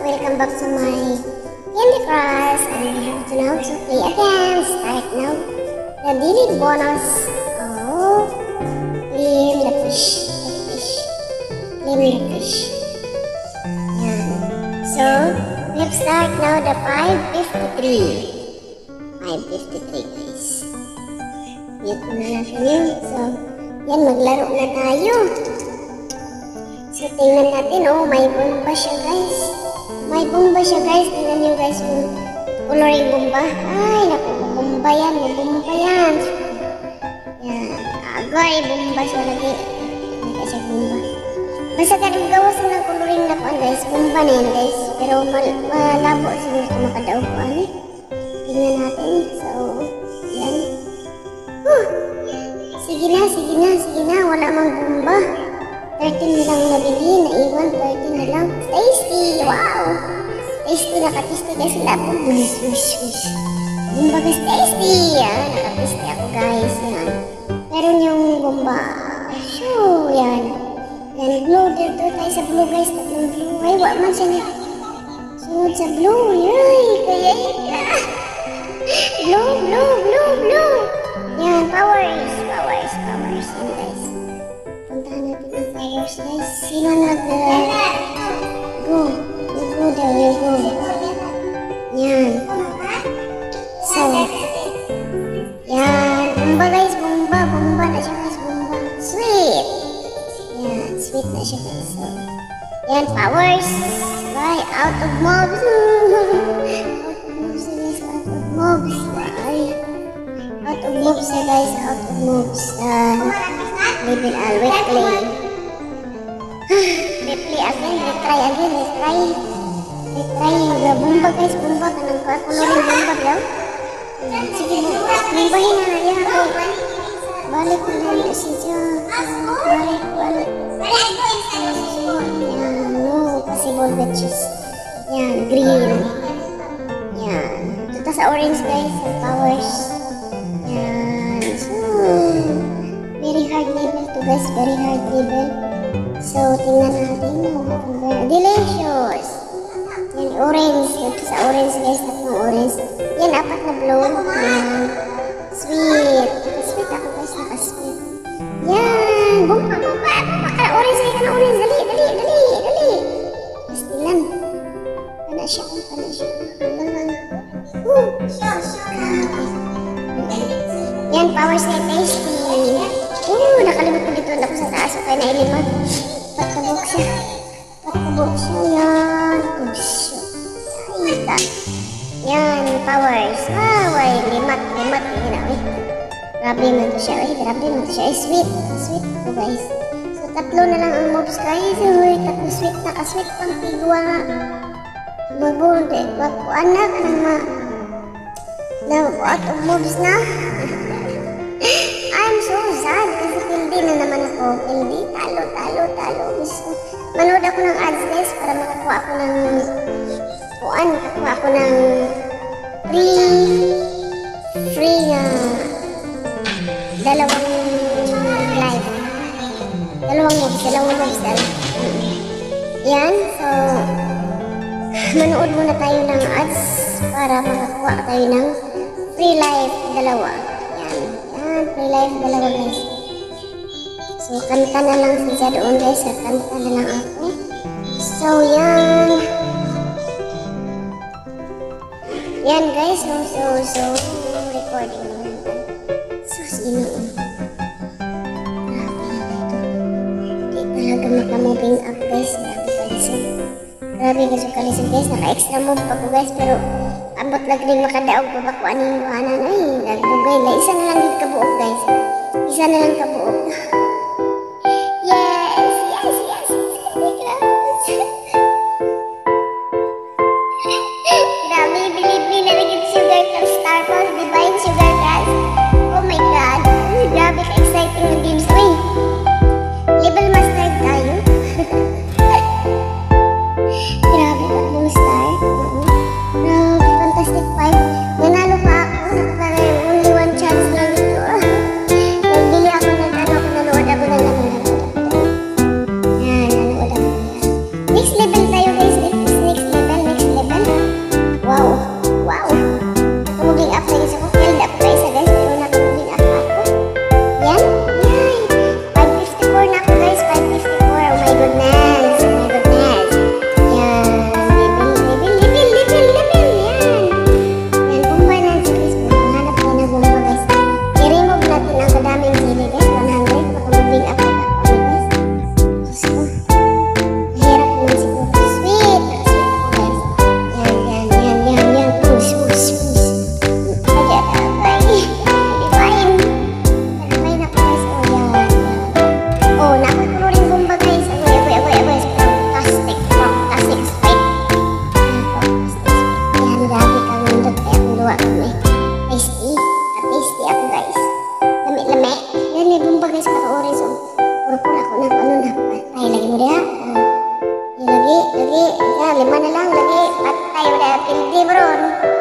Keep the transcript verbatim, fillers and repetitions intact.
welcome back to my Candy Crush, and we have to now to play again. Start now. The daily bonus. Oh, claim the fish. The fish. Claim the fish. Yan. So, we have start now the five fifty-three. five fifty-three guys. Mute mo na natin yun. So, yan, maglaro na tayo. So, tingnan natin, oh, may bomba siya, guys. May bomba siya, guys. Tingnan nyo, guys, yung coloring bomba. Ay, naku, bomba yan, may bomba yan. Yan, agay, bomba siya lagi. Hindi siya bomba. Basta kadang gawas na ng coloring na kuan, guys. Bomba na yan, guys. Pero mal malabo siguro ito makadaog kuan. Tingnan natin. So, yan. Huh. Sige na, sige na, sige na. Wala mang bomba. thirteen na lang nabili, naiwan, thirteen na lang. Tasty! Wow! Tasty, nakatisty guys. Wala po. Wish, wish, wish. Bomba guys, tasty! Yan, nakatisty ako guys. Yan. Meron yung bomba. Shoo! Yan. Yan, blue. Dito tayo sa blue guys. Tatlong blue. Ay, wala man siya na. Sunod sa blue. Yay! Kaya ika! Blue, blue, blue, blue. Yan, powers. Powers, powers. Yan guys. Puntahan natin ang powers guys. Sino nag uh, go? You go there, you go. Yan. So, yan. Bomba guys, bomba. Bomba na siya guys, bomba. Sweet. Yan, sweet na siya guys. So, yan, powers. Right, out of mobs. Out of mobs guys, out of mobs. Right. Out of mobs na guys, out of mobs. Yan. Level all, wait, play. Replay again, retry again, retry. Retry, bomba guys, bomba. Kanang coloring bomba lang. Sige, bombahin na na yan ako. Balik na lang kasi siya. Balik, balik. Yan, no, possible bitches. Yan, green. Yan. Ito sa orange guys, sa powers. Yan, so very hard level to guys, very hard level. So, tingnan natin. Delicious! Yan, orange. Ito sa orange guys, tatlong orange. Yan, apat na blue. Yan. Sweet. Naka-sweet ako guys, naka-sweet. Yan! Bumpa, bumpa, bumpa. Kala orange kayo ka na orange. Dali, dali, dali, dali. Pastilan. Kana siya, kana siya. Woo! Yan, powers na tasty. Oh, nakalimot ko dito. Ako sa taas. Okay na ilimot. Patabok siya. Patabok siya. Yan. Puso. Saita. Yan. Powers. Wow. Ay, limat. Limat. Yan na. Grabe man to siya. Ay, grabe man to siya. Ay, sweet. Sweet to guys. So, tatlo na lang ang mobs guys. Uy, tatlo sweet. Naka-sweet pang tigwa nga. Mabundi. Magkuanak na ma... Na, out of mobs na. I'm so sad kasi pildi na naman ako. Pildi, talo, talo, talo. Gusto. Manood ako ng ads guys para makakuha ako ng kuan, makakuha ako ng free free na dalawang live. Dalawang moves, dalawang moves dalawa. Yan, so manood muna tayo ng ads para makakuha tayo ng free live dalawa. Free life dalawa guys. So kanta na lang siya doon guys. Kanta na lang ako. So yan. Yan guys. So so so recording na lang. So sino? Grabe na ito. Hindi talaga makamoving up guys. Grabe kalisod. Grabe guys kalisod guys. Naka-extra move pa ko guys. Pero abot lang rin makadaog pa ba kung anong buhanan. Ay, nagdugay na. Isa na lang din kabuok guys. Isa na lang kabuok. Yes! Yes! Yes! Grabe, believe me na naging sugar from Star Wars. Divine sugar guys. Oh my god. Grabe ka-exciting ng games. Uy! Level master tayo. Grabe ka mong star. Grabe. Fantastic five. Nanalo pa ako. Only one chance lang ito. Nagbili ako ng ano ako So, puro-puro ako na ano na. Patay lagi mo dia. Uh, lagi, lagi. Ya, lima na lang. Lagi. Patay mo dia. Pildi mo ron.